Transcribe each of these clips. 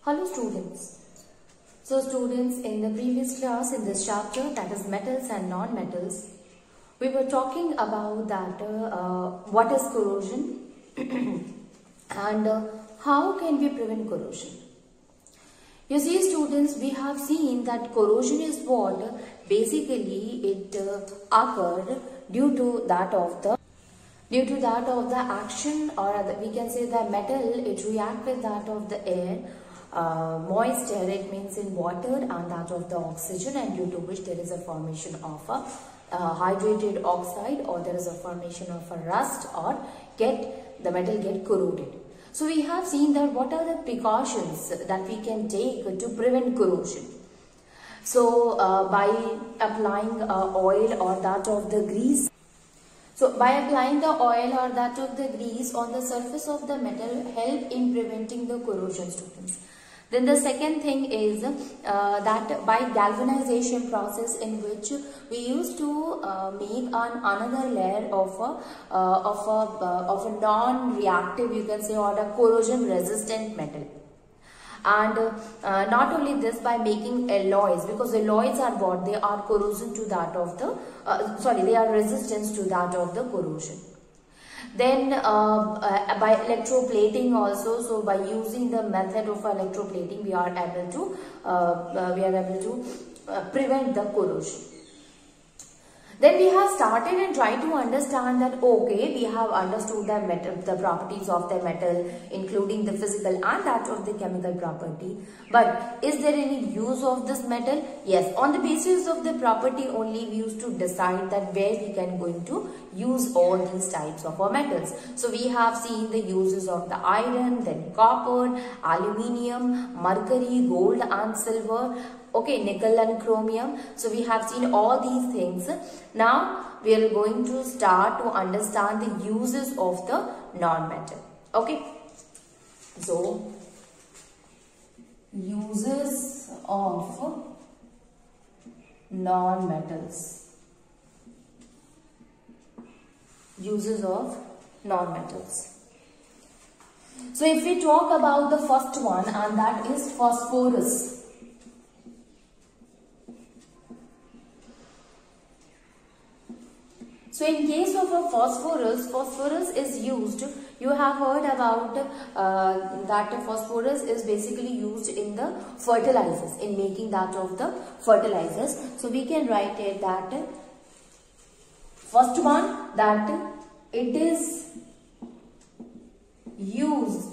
Hello students. So students, in the previous class in this chapter, that is metals and non-metals, we were talking about that what is corrosion and how can we prevent corrosion. You see students, we have seen that corrosion is what basically it occurred due to that of the action, or we can say the metal, it react with that of the air, moist air, it means in water, and that of the oxygen, and due to which there is a formation of a hydrated oxide, or there is a formation of a rust, or the metal get corroded. So we have seen that what are the precautions that we can take to prevent corrosion. So by applying oil or that of the grease. So by applying the oil or that of the grease on the surface of the metal help in preventing the corrosion, students. Then the second thing is that by galvanization process, in which we used to make another layer of a non-reactive, you can say, or a corrosion resistant metal. And not only this, by making alloys, because alloys are what they are corrosion to that of the they are resistance to that of the corrosion. Then by electroplating also, so by using the method of electroplating, we are able to prevent the corrosion. Then we have started and tried to understand that okay, we have understood the metal, the properties of the metal, including the physical and that of the chemical property. But is there any use of this metal? Yes, on the basis of the property only we used to decide that where we can going to use all these types of our metals. So we have seen the uses of the iron, then copper, aluminium, mercury, gold and silver. Okay, nickel and chromium. So we have seen all these things. Now we are going to start to understand the uses of the non-metal. Okay. So uses of non-metals. Uses of non-metals. So if we talk about the first one, and that is phosphorus. So in case of a phosphorus is used, you have heard about that phosphorus is basically used in the fertilizers, in making that of the fertilizers. So we can write it that first one, that it is used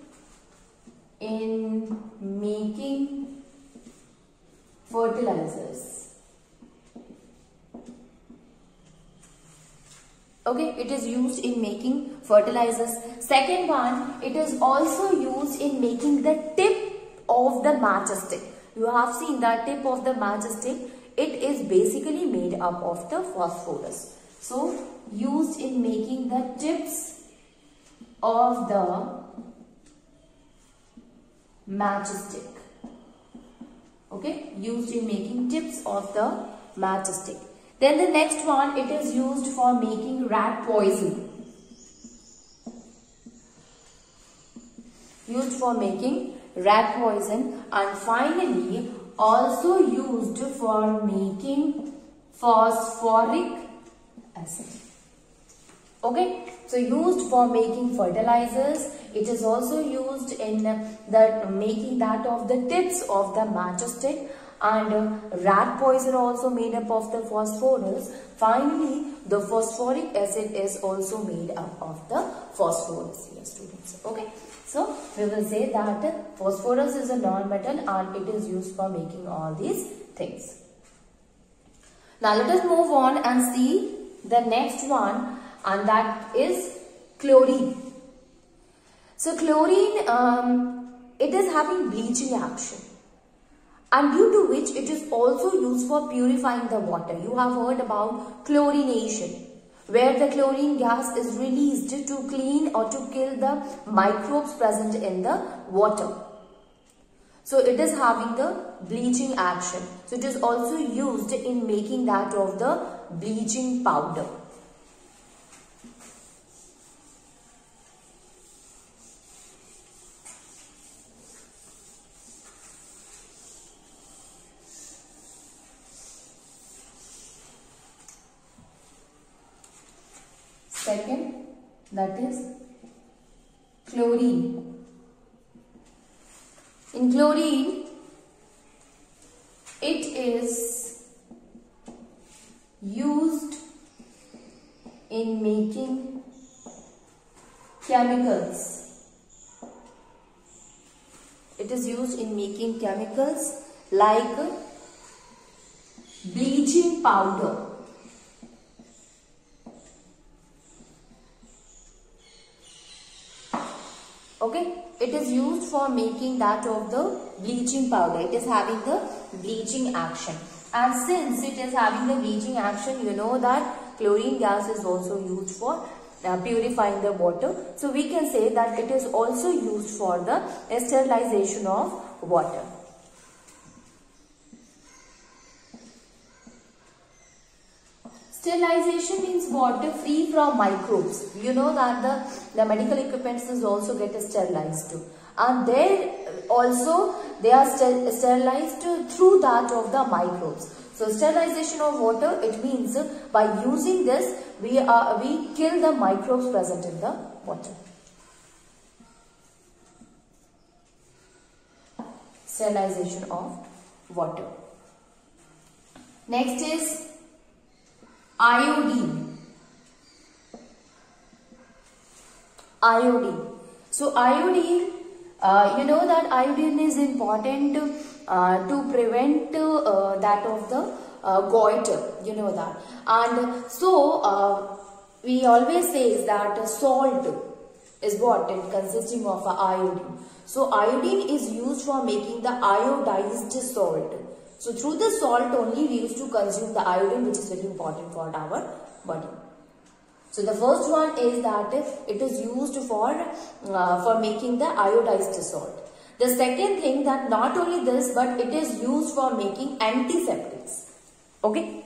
in making fertilizers. Okay, it is used in making fertilizers. Second one, it is also used in making the tip of the matchstick. You have seen that tip of the matchstick, it is basically made up of the phosphorus. So, used in making the tips of the matchstick. Okay, used in making tips of the matchstick. Then the next one, it is used for making rat poison. Used for making rat poison, and finally also used for making phosphoric acid. Okay, so used for making fertilizers. It is also used in the making that of the tips of the matchstick. And rat poison also made up of the phosphorus. Finally, the phosphoric acid is also made up of the phosphorus here, students. Okay, so we will say that phosphorus is a non-metal and it is used for making all these things. Now let us move on and see the next one, and that is chlorine. So chlorine, it is having bleaching action, and due to which it is also used for purifying the water. You have heard about chlorination, where the chlorine gas is released to clean or to kill the microbes present in the water. So it is having the bleaching action. So it is also used in making that of the bleaching powder. Second, that is chlorine. In chlorine, it is used in making chemicals. It is used in making chemicals like bleaching powder. Okay, it is used for making that of the bleaching powder. It is having the bleaching action. And since it is having the bleaching action, you know that chlorine gas is also used for purifying the water. So we can say that it is also used for the sterilization of water. Sterilization means water free from microbes. You know that the medical equipments is also get sterilized too. And there also they are sterilized through that of the microbes. So sterilization of water, it means by using this we kill the microbes present in the water. Sterilization of water. Next is iodine. Iodine. So iodine, you know that iodine is important to prevent that of the goiter, you know that. And so we always say that salt is what? It consisting of iodine. So iodine is used for making the iodized salt. So through the salt only we used to consume the iodine, which is very important for our body. So the first one is that it is used for making the iodized salt. The second thing, that not only this, but it is used for making antiseptics. Okay?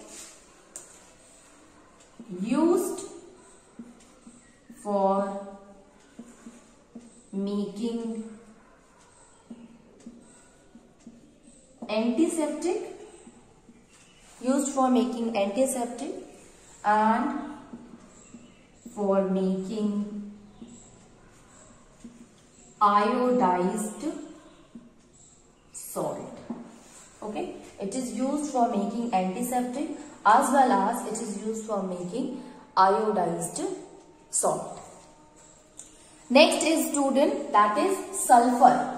Used for making antiseptic, and for making iodized salt. Okay, it is used for making antiseptic as well as it is used for making iodized salt. Next is, student, that is sulfur.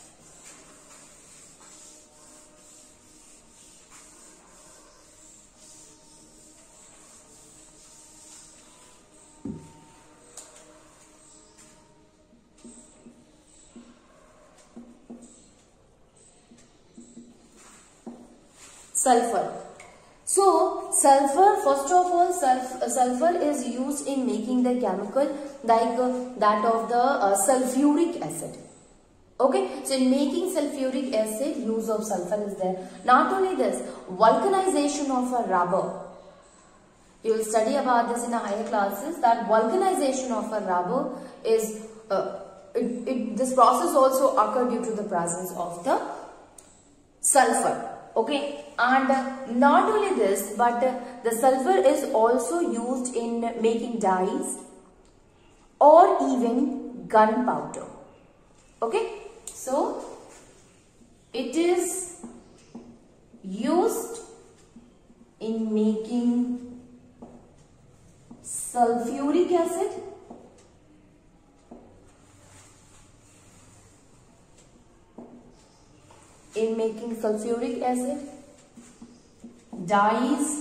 Sulfur. So sulfur, first of all, sulfur is used in making the chemical like that of the sulfuric acid. Okay, so in making sulfuric acid, use of sulfur is there. Not only this, vulcanization of a rubber. You will study about this in a higher classes, that vulcanization of a rubber is, this process also occurs due to the presence of the sulfur. Okay, and not only this, but the sulfur is also used in making dyes or even gunpowder. Okay, so it is used in making sulfuric acid, dyes,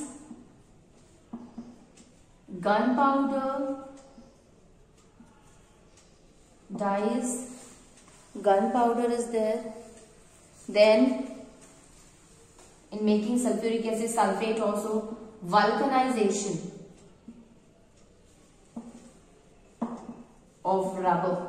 gunpowder, is there. Then in making sulfuric acid, sulfate also, vulcanization of rubber.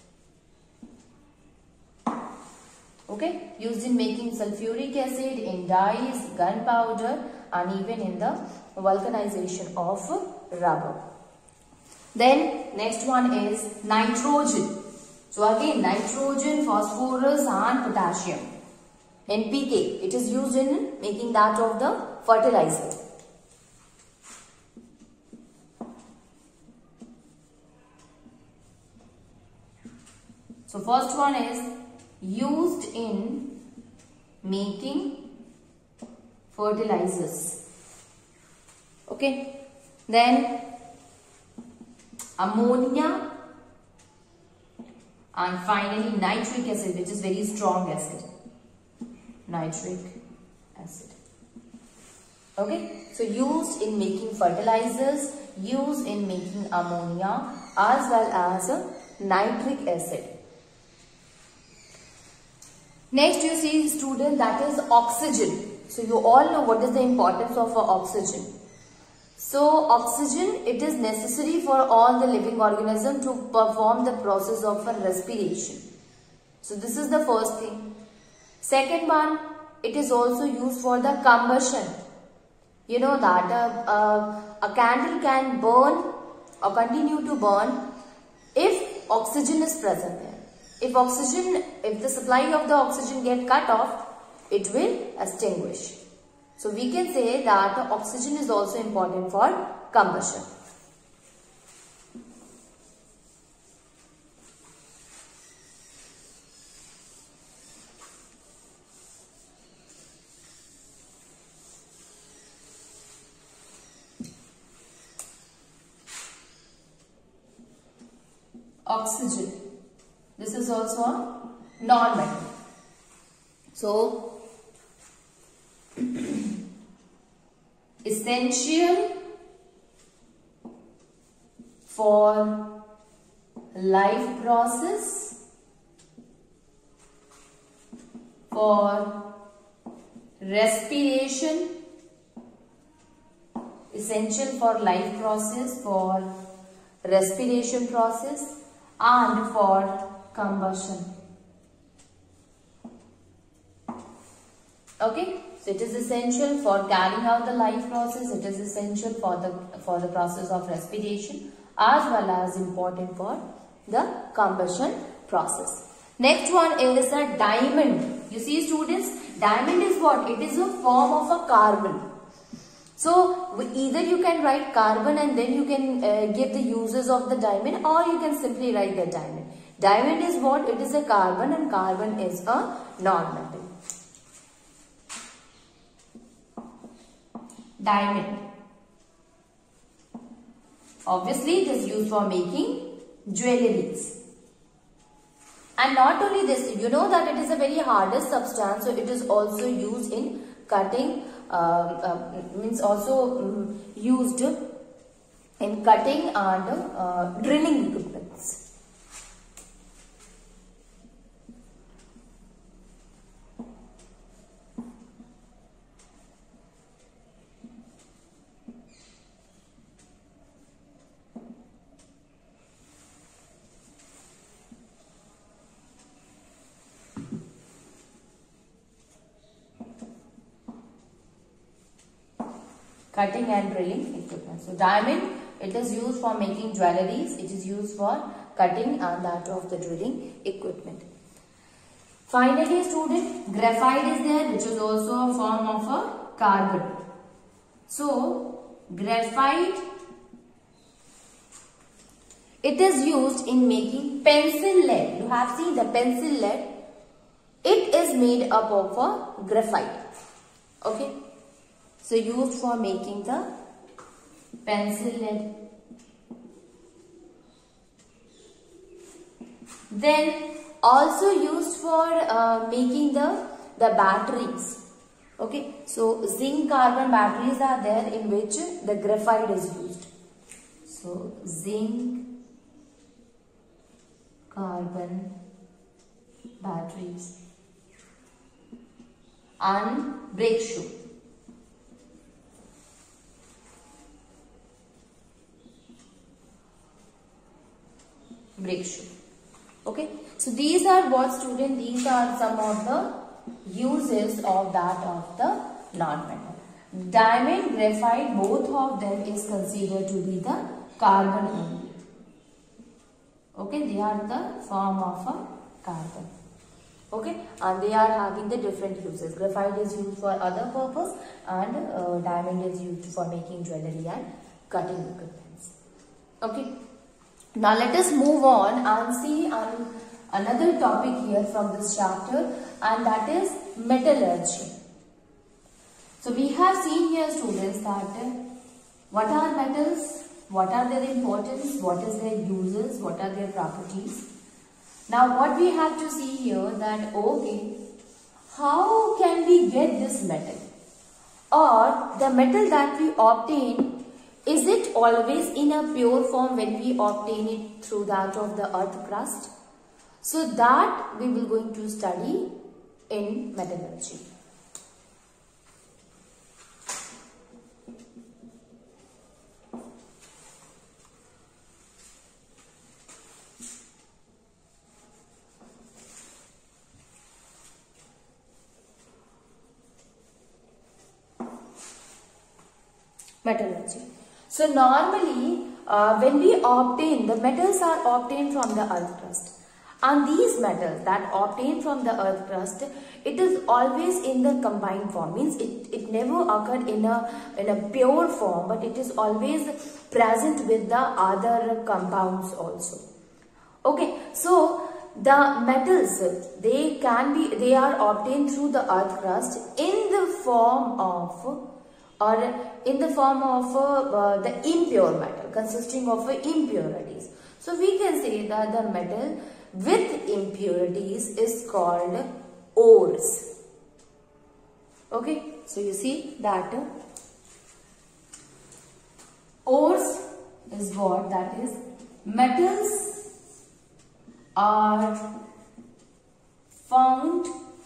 Okay, used in making sulfuric acid, in dyes, gunpowder, and even in the vulcanization of rubber. Then next one is nitrogen. So again, nitrogen, phosphorus and potassium. NPK, it is used in making that of the fertilizer. So first one is used in making fertilizers. Okay. Then ammonia, and finally nitric acid, which is very strong acid. Nitric acid. Okay. So used in making fertilizers, used in making ammonia, as well as nitric acid. Next you see, student, that is oxygen. So you all know what is the importance of oxygen. So oxygen, it is necessary for all the living organism to perform the process of respiration. So this is the first thing. Second one, it is also used for the combustion. You know that a candle can burn or continue to burn if oxygen is present there. If the supply of the oxygen get cut off, it will extinguish. So we can say that oxygen is also important for combustion. Oxygen. This is also a non-metal. So essential for life process, for respiration, essential for life process, for respiration process, and for combustion. Okay, so it is essential for carrying out the life process. It is essential for the process of respiration, as well as important for the combustion process. Next one is a diamond. You see, students, diamond is what? It is a form of a carbon. So either you can write carbon and then you can give the uses of the diamond, or you can simply write the diamond. Diamond is what? It is a carbon, and carbon is a non-metal. Diamond. Obviously, it is used for making jewelries. And not only this, you know that it is a very hardest substance, so it is also used in cutting, used in cutting and drilling equipments. Cutting and drilling equipment. So diamond, it is used for making jewelries. It is used for cutting and that of the drilling equipment. Finally, student, graphite is there, which is also a form of a carbon. So graphite, it is used in making pencil lead. You have seen the pencil lead. It is made up of a graphite. Okay. So used for making the pencil lead. Then also used for making the batteries. Okay. So zinc carbon batteries are there in which the graphite is used. So zinc carbon batteries and brake shoe. Brake shoe. Okay, so these are what, student, these are some of the uses of that of the non-metal. Diamond, graphite, both of them is considered to be the carbon only. Okay, they are the form of a carbon. Okay, and they are having the different uses. Graphite is used for other purpose, and diamond is used for making jewelry and cutting equipments. Okay. Now let us move on and see and another topic here from this chapter, and that is metallurgy. So we have seen here, students, that what are metals, what are their importance, what is their uses, what are their properties. Now what we have to see here that, okay, how can we get this metal, or the metal that we obtain, is it always in a pure form when we obtain it through that of the earth crust? So that we will going to study in metallurgy. Metallurgy. So normally when we obtain, the metals are obtained from the earth crust, and these metals that obtained from the earth crust, it is always in the combined form, means it never occurred in a pure form, but it is always present with the other compounds also. Okay, so the metals, they are obtained through the earth crust in the form of the impure metal, consisting of impurities. So we can say that the metal with impurities is called ores. Okay, so you see that ores is what? That is, metals are found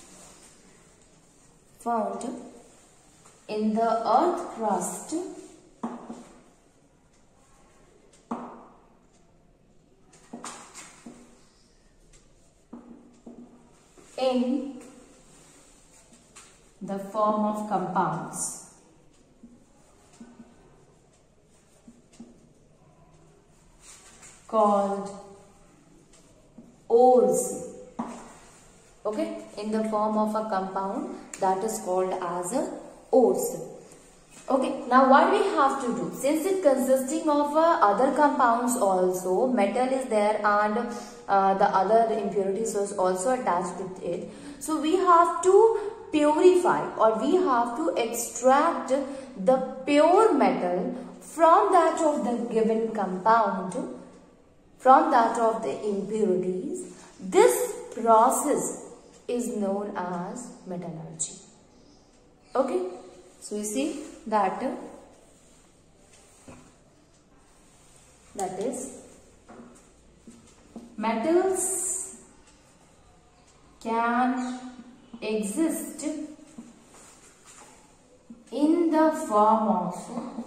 in the earth crust in the form of compounds. Called ores. Okay, in the form of a compound that is called as a ores. Okay, now what we have to do, since it consisting of other compounds also, metal is there and the other impurities is also attached with it. So we have to purify, or we have to extract the pure metal from that of the given compound, from that of the impurities. This process is known as metallurgy. Okay, so you see that is, metals can exist in the form of,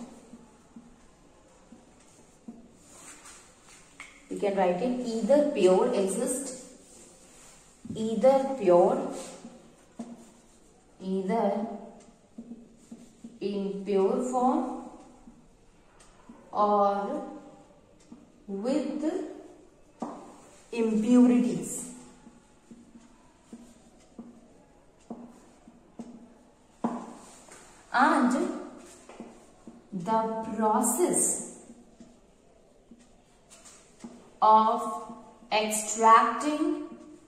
we can write it, either pure exist, either pure, either in pure form, or with impurities. And the process of extracting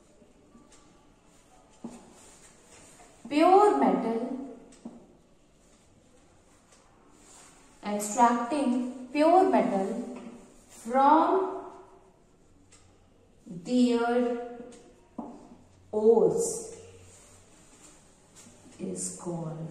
pure metal, from their ores is called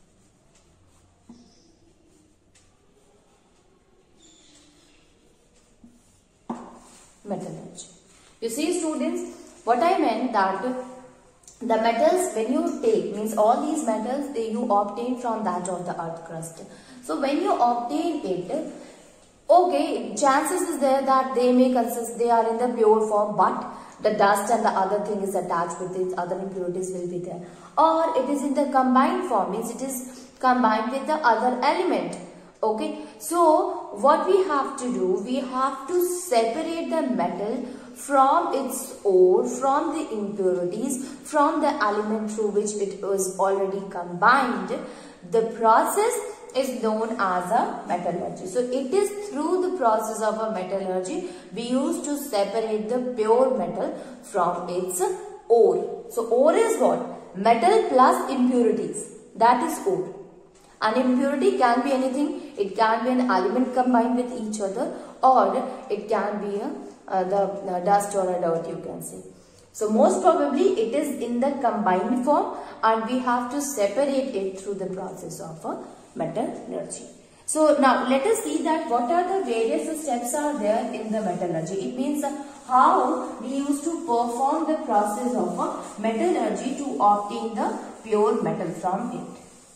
metallurgy. You see, students, what I meant that the metals, when you take, means all these metals you obtain from that of the earth crust. So when you obtain it, okay, chances is there that they may consist, they are in the pure form, but the dust and the other thing is attached with it, other impurities will be there. Or it is in the combined form, means it is combined with the other element. Okay, so what we have to do, we have to separate the metal from its ore, from the impurities, from the element through which it was already combined. The process is known as a metallurgy. So it is through the process of a metallurgy we used to separate the pure metal from its ore. So ore is what? Metal plus impurities. That is ore. An impurity can be anything. It can be an element combined with each other, or it can be the dust or a dirt, you can say. So most probably it is in the combined form, and we have to separate it through the process of a metallurgy. So now let us see that what are the various steps are there in the metallurgy. It means how we used to perform the process of a metallurgy to obtain the pure metal from it.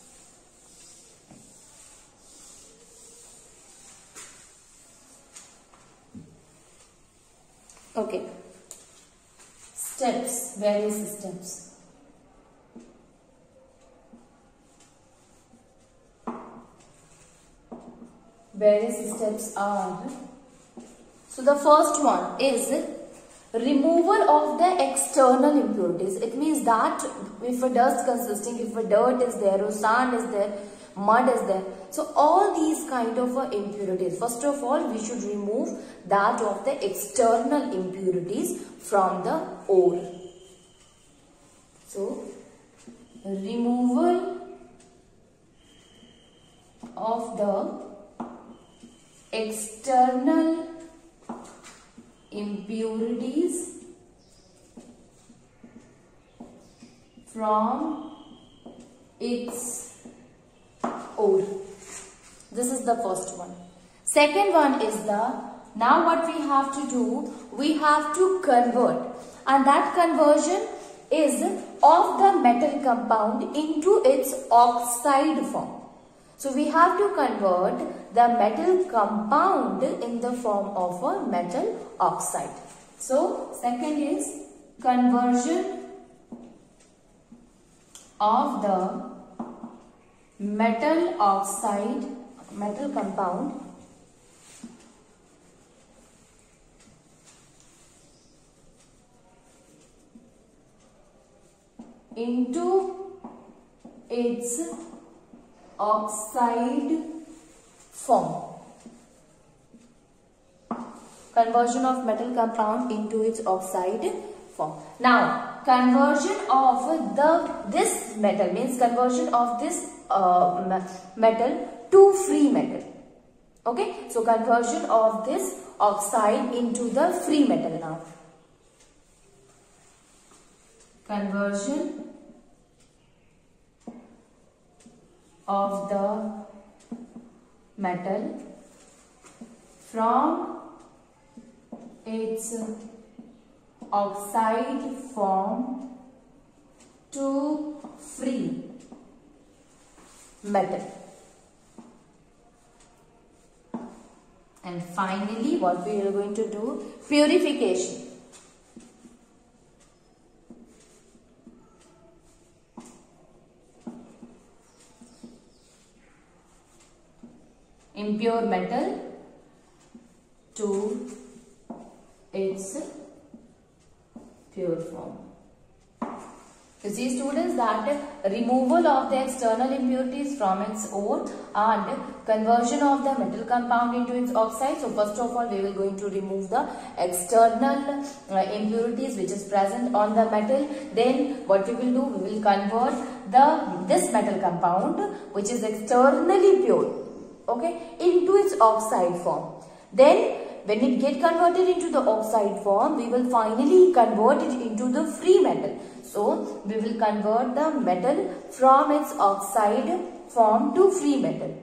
Okay. Steps, various steps. Various steps are, so the first one is removal of the external impurities. It means that if a dust consisting, if a dirt is there, or sand is there, mud is there, so all these kind of impurities, first of all we should remove that of the external impurities from the ore. So removal of the external impurities from its ore. This is the first one. Second one is now what we have to do, we have to convert, and that conversion is of the metal compound into its oxide form. So we have to convert the metal compound in the form of a metal oxide. So second is conversion of the metal oxide, metal compound into its oxide form. Conversion of metal compound into its oxide form. Now, conversion of this metal means conversion of this metal to free metal. Okay, so conversion of this oxide into the free metal now. Conversion of the metal from its oxide form to free metal. And finally, what we are going to do? Purification. Impure metal to its pure form. You see, students, that removal of the external impurities from its ore and conversion of the metal compound into its oxide. So first of all, we will going to remove the external impurities which is present on the metal. Then what we will do? We will convert this metal compound which is externally pure, okay, into its oxide form. Then when it get converted into the oxide form, we will finally convert it into the free metal. So we will convert the metal from its oxide form to free metal.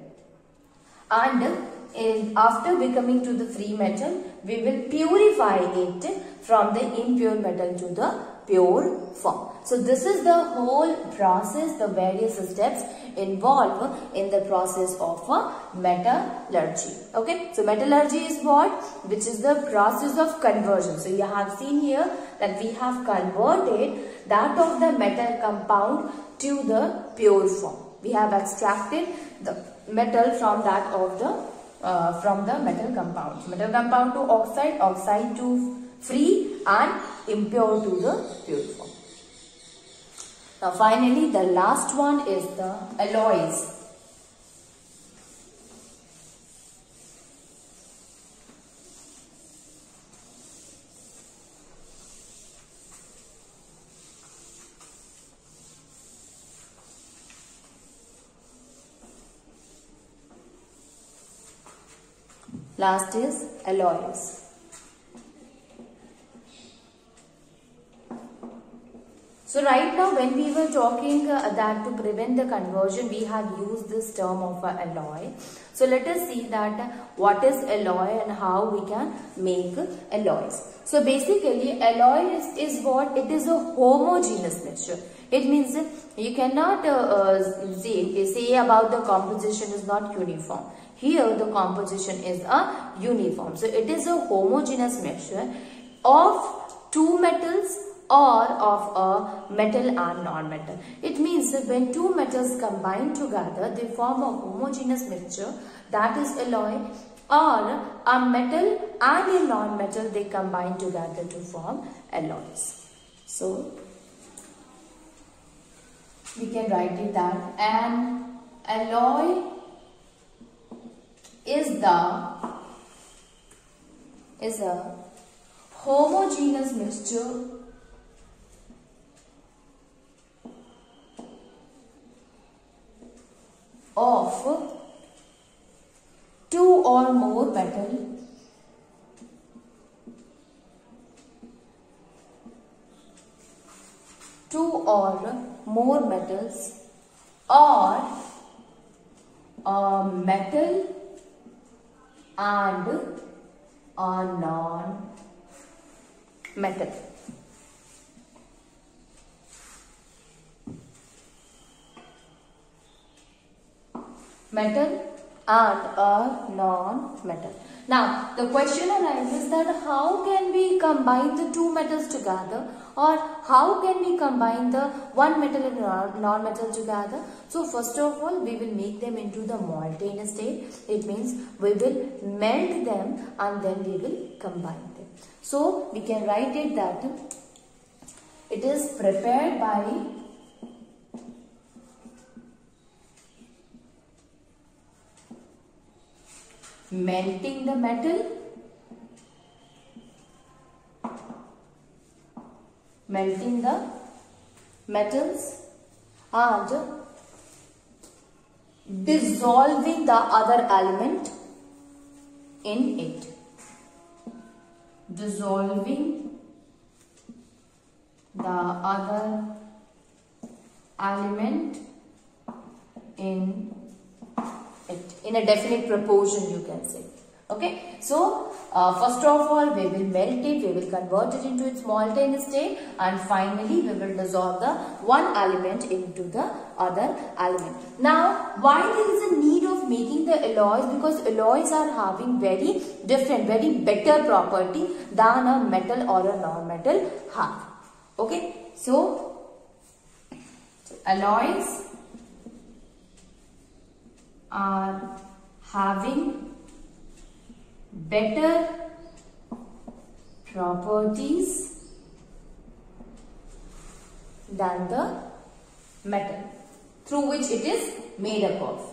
And after becoming to the free metal, we will purify it from the impure metal to the pure form. So this is the whole process, the various steps involved in the process of metallurgy. Okay, so metallurgy is what? Which is the process of conversion. So you have seen here that we have converted that of the metal compound to the pure form. We have extracted the metal from that of the metal compound. Metal compound to oxide, oxide to free, and impure to the pure form. Now finally, the last one is the alloys. Last is alloys. So right now when we were talking that to prevent the conversion, we have used this term of alloy. So let us see that what is alloy and how we can make alloys. So basically alloy is what? It is a homogeneous mixture. It means you cannot say about the composition is not uniform. Here the composition is a uniform. So it is a homogeneous mixture of two metals or of a metal and non-metal. It means that when two metals combine together, they form a homogeneous mixture, that is alloy, or a metal and a non-metal, they combine together to form alloys. So we can write it that an alloy is a homogeneous mixture of two or more metal metals or a metal and a non-metal. Metal and a non-metal. Now the question arises that how can we combine the two metals together, or how can we combine the one metal and non-metal together? So first of all we will make them into the molten state. It means we will melt them and then we will combine them. So we can write it that it is prepared by melting the metals and dissolving the other element in it. Dissolving the other element in it in a definite proportion, you can say. Okay, so first of all we will melt it, we will convert it into its molten state, and finally we will dissolve the one element into the other element. Now why there is a need of making the alloys? Because alloys are having very different, very better property than a metal or a non-metal have. Okay, so alloys are having better properties than the metal through which it is made up of.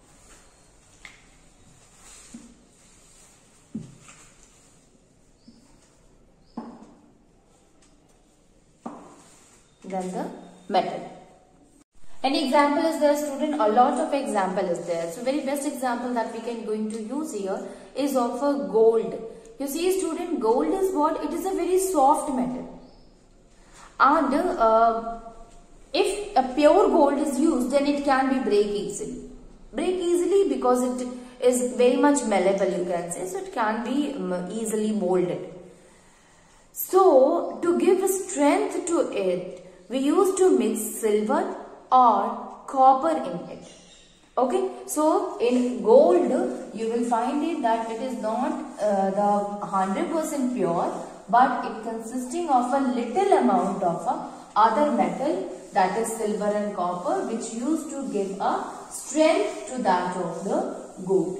Than the metal. Any example is there, student? A lot of example is there. So very best example that we can going to use here is of a gold. You see student, gold is what? It is a very soft metal. And if a pure gold is used, then it can be break easily. Break easily because it is very much malleable, you can say. So it can be easily molded. So to give strength to it, we used to mix silver or copper in it. Okay, so in gold you will find it that it is not the 100% pure, but it consisting of a little amount of other metal, that is silver and copper, which used to give a strength to that of the gold.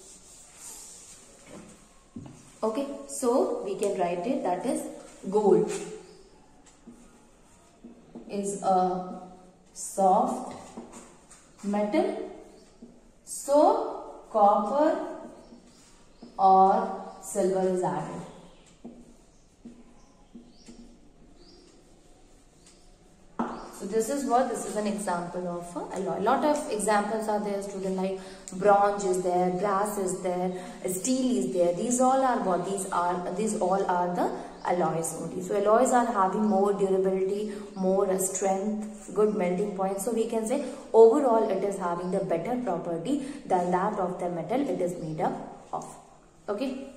Okay, so we can write it that is gold is a soft metal, so copper or silver is added. So this is an example of a alloy. Lot of examples are there, student, like bronze is there, brass is there, steel is there. These all are what? These all are the alloys only. So alloys are having more durability, more strength, good melting point. So we can say overall it is having the better property than that of the metal it is made up of. Okay.